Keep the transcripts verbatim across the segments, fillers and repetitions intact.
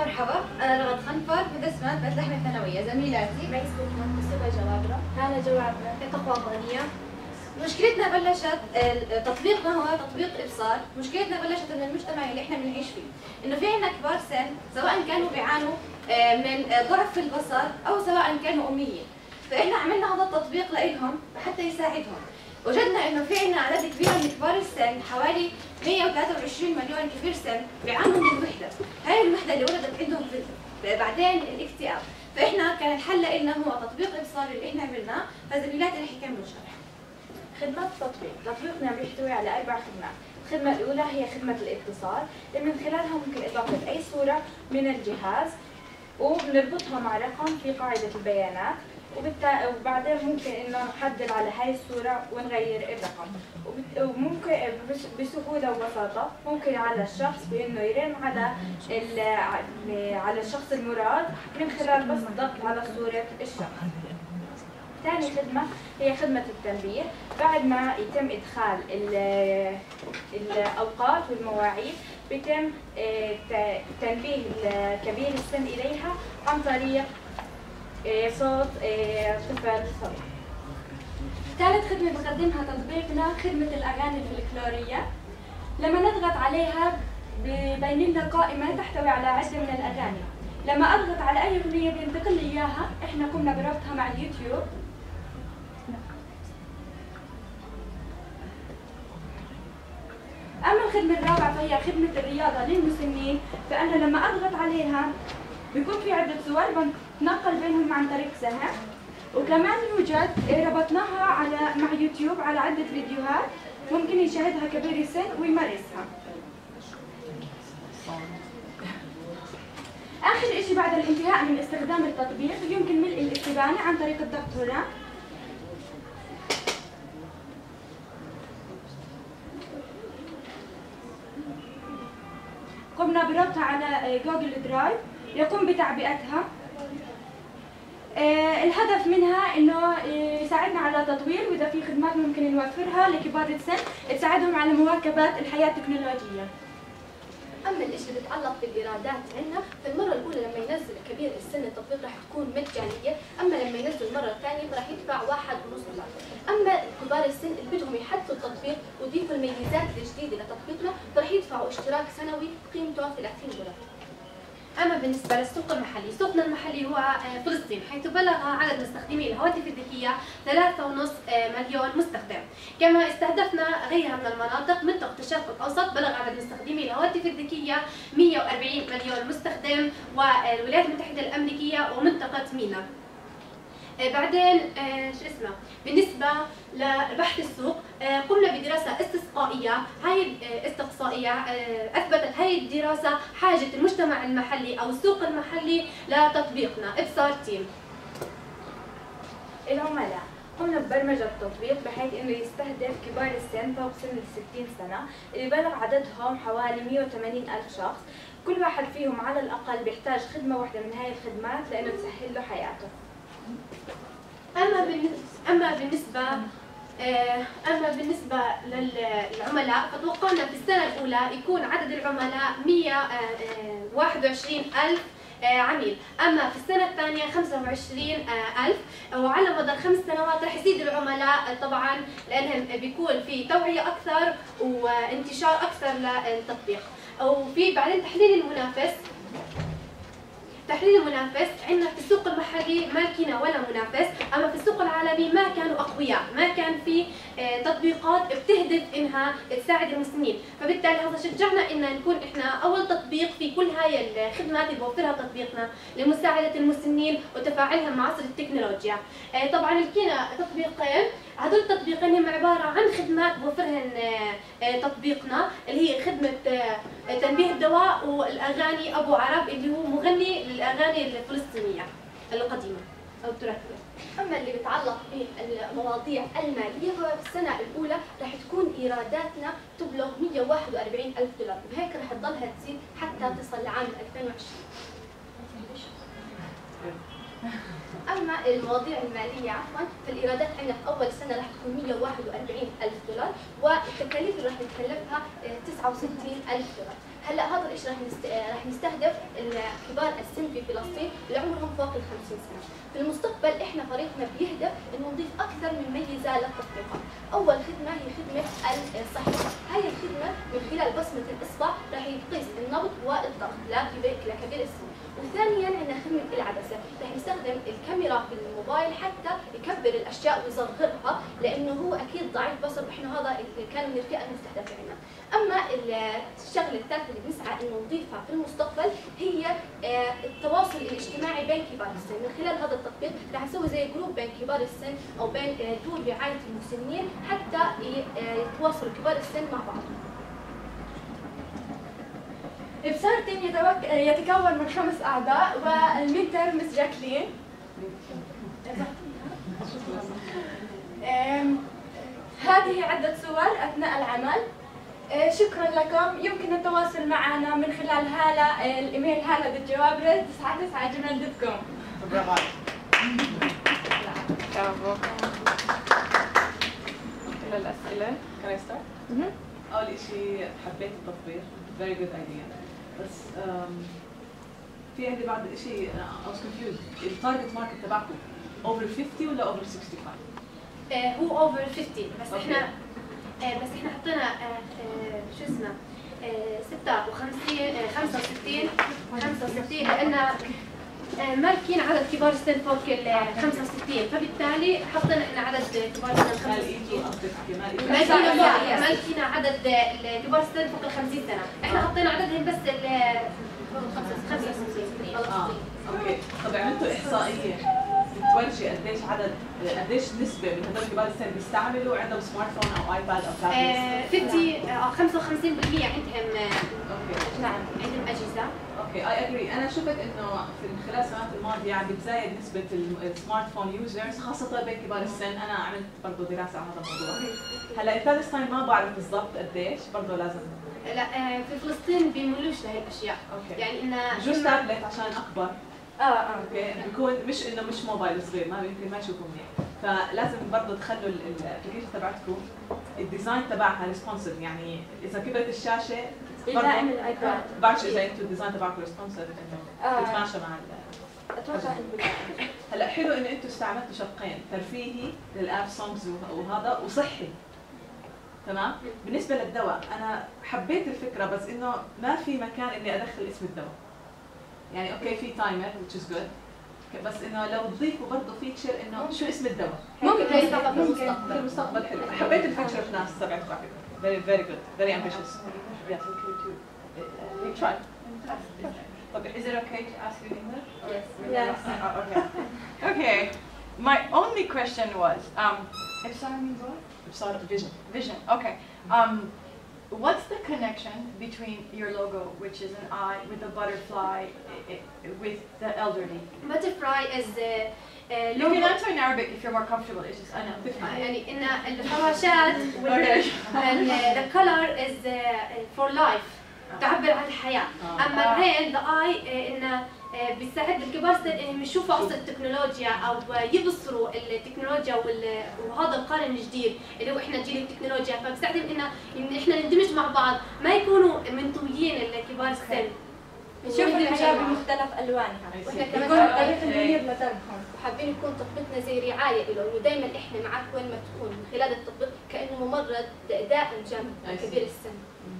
مرحبا، أنا رغد خنفر مدرسة مادة اللحمة الثانوية. زميلاتي ميس بوكمان مصطفى جوابرة، هلا جوابرة، تقوى غنية. مشكلتنا بلشت تطبيقنا هو تطبيق إبصار. مشكلتنا بلشت من المجتمع اللي احنا بنعيش فيه، إنه في عندنا كبار سن سواء كانوا بيعانوا من ضعف في البصر أو سواء كانوا أميين، فإحنا عملنا هذا التطبيق لإلهم حتى يساعدهم. وجدنا إنه في عندنا عدد كبير من كبار السن، حوالي مئة وثلاثة وعشرين مليون كبير سن بيعانوا من الوحدة. هاي الوحدة اللي ولدت عندهم في بعدين الاكتئاب، فإحنا كان الحل لنا هو تطبيق إبصار اللي إحنا عملناه، فزميلاتي رح يكملوا شرح. خدمات التطبيق، تطبيقنا بيحتوي على أربع خدمات. الخدمة الأولى هي خدمة الاتصال، اللي من خلالها ممكن إضافة أي صورة من الجهاز وبنربطها مع رقم في قاعدة البيانات، وبعدين ممكن إنه نحدد على هاي الصورة ونغير الرقم، وممكن بسهولة وبساطة ممكن على الشخص بإنه يرن على على الشخص المراد من خلال بس الضغط على صورة الشخص. ثاني خدمة هي خدمة التنبيه، بعد ما يتم إدخال الأوقات والمواعيد بيتم تنبيه كبير السن إليها عن طريق صوت طفل صغير. ثالث خدمة بقدمها تطبيقنا خدمة الأغاني الفلكلورية. لما نضغط عليها ببين لنا قائمة تحتوي على عدة من الأغاني. لما أضغط على أي أغنية بينتقل لي إياها، إحنا قمنا بربطها مع اليوتيوب. أما الخدمة الرابعة فهي خدمة الرياضة للمسنين، فأنا لما أضغط عليها بيكون في عدة صور بنتنقل بينهم عن طريق سهم، وكمان يوجد ربطناها على مع يوتيوب على عدة فيديوهات ممكن يشاهدها كبير السن ويمارسها. آخر إشي بعد الانتهاء من استخدام التطبيق يمكن ملء الاستبانة عن طريق الضغط هنا. قمنا بربطها على جوجل درايف يقوم بتعبئتها. آه الهدف منها انه آه يساعدنا على تطوير، واذا في خدمات ممكن نوفرها لكبار السن تساعدهم على مواكبة الحياة التكنولوجية. اما الشيء اللي بيتعلق بالايرادات عندنا، في المره الاولى لما ينزل كبير السن التطبيق راح تكون مجانيه، اما لما ينزل المره الثانيه راح يدفع واحد ونص دولار. اما كبار السن اللي بدهم يحدثوا التطبيق ويضيفوا الميزات الجديده لتطبيقنا راح يدفعوا اشتراك سنوي قيمته ثلاثين دولار. أما بالنسبة للسوق المحلي، سوقنا المحلي هو فلسطين، حيث بلغ عدد مستخدمي الهواتف الذكية ثلاثة فاصلة خمسة مليون مستخدم. كما استهدفنا غيرها من المناطق. منطقة الشرق الأوسط بلغ عدد مستخدمي الهواتف الذكية مئة وأربعين مليون مستخدم، والولايات المتحدة الأمريكية ومنطقة مينا. بعدين شو اسمه بالنسبه لبحث السوق، قمنا بدراسه استقصائيه. هاي استقصائيه اثبتت هاي الدراسه حاجه المجتمع المحلي او السوق المحلي لتطبيقنا ابصار تيم. العملاء، قمنا ببرمجة التطبيق بحيث انه يستهدف كبار السن فوق سن الستين سنة اللي بلغ عددهم حوالي مئة وثمانين ألف شخص. كل واحد فيهم على الأقل بيحتاج خدمة واحدة من هاي الخدمات لأنه تسهل له حياته. أما بالنسبة أما بالنسبة أما بالنسبة للعملاء، فتوقعنا في السنة الأولى يكون عدد العملاء مئة وواحد وعشرين ألف عميل، أما في السنة الثانية خمسة وعشرين ألف، وعلى مدار خمس سنوات رح يزيد العملاء طبعا لأنهم بيكون في توعية أكثر وانتشار أكثر للتطبيق. وفي بعدين تحليل المنافس. تحليل المنافس، عندنا في السوق المحلي ما لقينا ولا منافس، اما في السوق العالمي ما كانوا اقوياء، ما كان في تطبيقات بتهدف انها تساعد المسنين، فبالتالي هذا شجعنا ان نكون احنا اول تطبيق في كل هاي الخدمات اللي بوفرها تطبيقنا لمساعده المسنين وتفاعلهم مع عصر التكنولوجيا. طبعا لقينا تطبيقين، هذول التطبيقين هم عباره عن خدمات بوفرهن تطبيقنا اللي هي خدمه تنبيه الدواء والاغاني ابو عرب اللي هو مغني للاغاني الفلسطينيه القديمه او التراثيه. اما اللي بيتعلق بالمواضيع الماليه، ففي السنه الاولى راح تكون ايراداتنا تبلغ مئة وواحد وأربعين ألف دولار، وهيك راح تضلها تزيد حتى تصل لعام ألفين وعشرين. اما المواضيع الماليه عفوا فالايرادات عندنا في اول سنه راح تكون مئة وواحد وأربعين ألف دولار، والتكاليف اللي راح نتكلفها تسعة وستين ألف دولار. هلا هذا الشيء راح نست... راح نستهدف كبار السن في فلسطين اللي عمرهم فوق ال خمسين سنه. في المستقبل احنا فريقنا بيهدف انه نضيف اكثر من ميزه للتطبيقات. اول خدمه هي خدمه الصحه، هاي الخدمه من خلال بصمه الاصبع راح يقيس النبض والضغط لكبير لكبير السن. وثانيا عندنا خدمه العدسه، راح نستخدم الكاميرا في الموبايل حتى يكبر الاشياء ويصغرها لانه هو اكيد ضعيف بصر، واحنا هذا اللي كان من الفئه المستهدفه عندنا. اما الشغله الثالثه اللي بنسعى انه نضيفها في المستقبل هي التواصل الاجتماعي بين كبار السن. من خلال هذا التطبيق راح نسوي زي جروب بين كبار السن او بين دور رعايه المسنين حتى يتواصلوا كبار السن مع بعض. إبصار تيم يتكون من خمس أعضاء، والمنتر مس جاكلين. هذه عدة صور أثناء العمل. شكرا لكم. يمكن التواصل معنا من خلال هالة الإيميل هالة دوت جوابرز تسعة تسعة جيميل دوت كوم. برافو. برافو. كل الأسئلة. Can I start؟ أول شيء حبيت التطبيق. Very good idea. بس في عندي بعض شيء I was confused. التارجت ماركت تبعكم over fifty ولا over sixty-five؟ هو اوفر خمسين بس okay. احنا بس احنا حطينا شو اسمه ستة وخمسين خمسة وستين خمسة وستين لان مالكين عدد كبار السن فوق ال خمسة وستين، فبالتالي حطينا احنا عدد كبار السن خمسة وستين. مالكين عدد كبار السن فوق ال خمسين سنة، احنا حطينا عددهم بس ال خمسة وستين. اه اوكي. طب عملتوا احصائية بتورجي قديش عدد قديش نسبة من هذول كبار السن بيستعملوا عندهم سمارت فون او ايباد او تابلت؟ خمسين خمسة وخمسين بالمئة عندهم. اوكي. نعم عندهم اجهزة. اوكي اي اجري. انا شفت انه في خلال السنوات الماضيه عم بتزايد نسبه السمارت فون يوزرز خاصه بين كبار السن. انا عملت برضه دراسه عن هذا الموضوع. هلا البالستاين ما بعرف بالضبط قديش، برضه لازم لا في فلسطين بيملوش لهي الاشياء. اوكي. يعني انه بجوز تابلت عشان اكبر. اه اه اوكي بيكون مش انه مش موبايل صغير ما يمكن ما يشوفوا منيح، فلازم برضه تخلوا الابلكيشن تبعتكم الديزاين تبعها ريسبونسيف، يعني اذا كبرت الشاشه إذا من الايباد بعرفش اذا انتم الديزاين تبعكم ريسبونسيف انه تتماشى مع اتوقع. هلا حلو انه انتم استعملتوا شقين، ترفيهي للاب سونجز وهذا وصحي. تمام؟ بالنسبه للدواء انا حبيت الفكره بس انه ما في مكان اني ادخل اسم الدواء. يعني اوكي في تايمر which is good بس انه لو تضيفوا برضه فيتشر انه شو اسم الدواء. ممكن في المستقبل. في المستقبل حلو. حبيت الفيتشر ناس تبعتكم على فكره. very very good very ambitious. Yes. We try. Okay. Is it okay to ask you in English? Yes. Yes. Oh, okay. Okay. My only question was, um, Ipsar means what? Ipsar vision. Vision. Okay. Um, what's the connection between your logo, which is an eye, with the butterfly, I, I, with the elderly? Butterfly is uh, uh, You can logo. answer in Arabic if you're more comfortable. It's just I know. يعني ان الفراشات وال the color is uh, for life تعبر عن الحياة. اما العين the eye انه بيساعد الكبار السن انهم يشوفوا اصل التكنولوجيا او يبصروا التكنولوجيا وهذا القرن الجديد اللي هو احنا جيل التكنولوجيا، فبساعدهم انه ان احنا نندمج مع بعض ما يكونوا منطويين الكبار السن. نشوف الحياة بمختلف الوانها. واحنا يكون كمان الطريق المنير لدربهم. وحابين يكون تطبيقنا زي رعايه له، انه دائما احنا معك وين ما تكون من خلال التطبيق كانه ممرض دائم جنب كبير السن.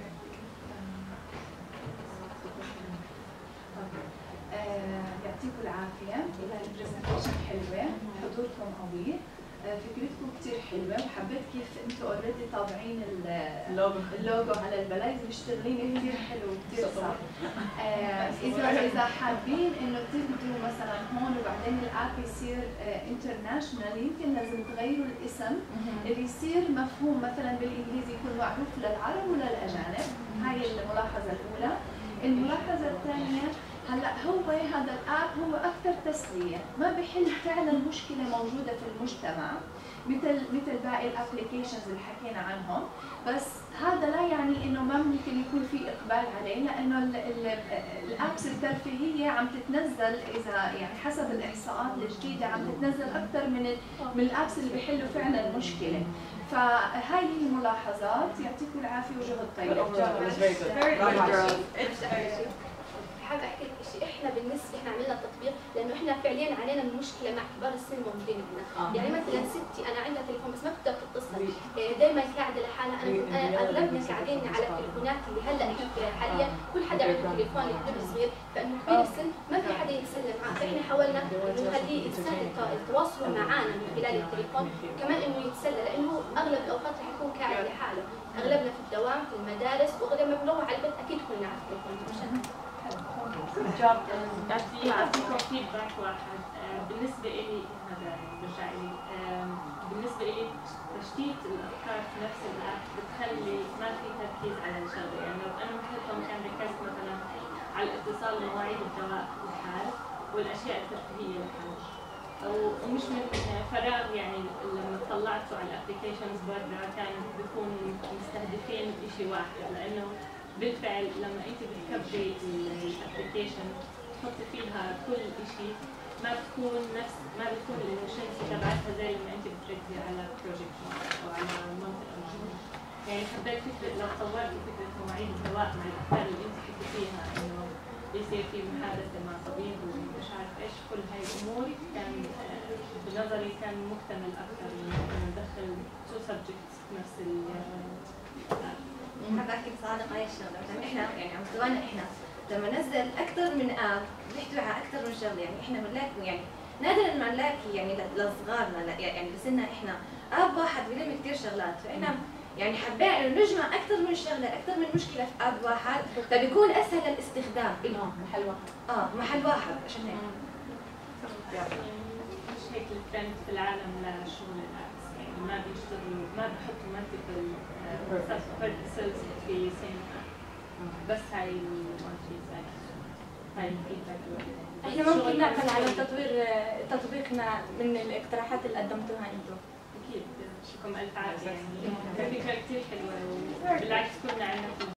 يعطيكم العافية، البرزنتيشن حلوة، حضوركم قوي، فكرتكم كثير حلوة، وحبيت كيف انتم اوريدي طابعين اللوجو اللوجو على البلايز مشتغلين كثير حلو وكثير صح. اذا اذا حابين انه تبدوا مثلا هون وبعدين الاب يصير انترناشونال يمكن لازم تغيروا الاسم اللي يصير مفهوم مثلا بالانجليزي يكون معروف للعرب وللاجانب، هاي الملاحظة الأولى. الملاحظة الثانية هلا هو هذا الاب هو اكثر تسليه، ما بحل فعلا مشكله موجوده في المجتمع مثل مثل باقي الابلكيشنز اللي حكينا عنهم، بس هذا لا يعني انه ما ممكن يكون في اقبال عليه، لانه الابس الترفيهيه عم تتنزل اذا يعني حسب الاحصاءات الجديده عم تتنزل اكثر من من الابس اللي بيحلوا فعلا المشكله. فهاي هي الملاحظات، يعطيكم العافيه وجهد طيب. حابة احكي لك شيء، احنا بالنسبه احنا عملنا تطبيق لانه احنا فعليا علينا من مشكله مع كبار السن موجودين عندنا، آه. يعني مثلا ستي انا عندها تليفون بس ما بتقدر تتصل، دائما قاعده لحالها، انا اغلبنا قاعدين على التليفونات اللي هلا حاليا كل حدا عنده تليفون كبير صغير، فانه كبير السن ما في حدا يتسلى معه، فاحنا حاولنا انه نخليه يسهل يتواصلوا معنا من خلال التليفون، وكمان انه يتسلى لانه اغلب الاوقات رح يكون قاعد لحاله، اغلبنا في الدوام في المدارس واغلبنا بنروح على البيت اكيد كلنا على التليفون. بدي اعطيكم فيدباك واحد. بالنسبه لي هذا برجع لي بالنسبه لي تشتيت الافكار في نفس الوقت بتخلي ما في تركيز على الشغله، يعني لو انا مثلكم كان ركزت مثلا على الاتصال بمواعيد الدواء لحال والاشياء الترفيهيه لحال، ومش من فراغ، يعني لما طلعتوا على الابلكيشنز برا كانوا بيكونوا مستهدفين شيء واحد، لانه بالفعل لما انت بتكبري الابلكيشن تحطي فيها كل شيء ما بتكون نفس ما بتكون الانشنسي تبعتها زي لما انت بتركزي على بروجكت او على منطقه معينه. يعني حبيت فكره لو طورتي فكره مواعيد الدواء مع الافكار اللي انت حكيتيها انه يصير في محادثه مع طبيب ومش عارف ايش، كل هاي الامور كان بنظري كان مكتمل اكثر انه ندخل تو سبجكتس في نفس ال حابة احكي بصراحة هاي الشغلة، مثلا احنا يعني على مستوانا احنا لما نزل أكثر من آب بيحتوي على أكثر من شغلة، يعني احنا بنلاقي يعني نادرا ما نلاقي يعني لصغارنا يعني لسنا احنا آب واحد بيلم كثير شغلات، فاحنا يعني حبينا انه نجمع أكثر من شغلة، أكثر من مشكلة في آب واحد، فبيكون أسهل الاستخدام لهم. محل واحد. اه محل واحد عشان هيك. مش هيك الترند في العالم لشغل الابس، يعني ما بيشتغلوا ما بحطوا مالتيبل سيلز في سين، بس هاي هاي الفيدباك. احنا ممكن نعمل على تطوير تطبيقنا من الاقتراحات اللي قدمتوها انتم. اكيد، شكرا الف عافيه، يعني فكره كثير حلوه وبالعكس كنا عندنا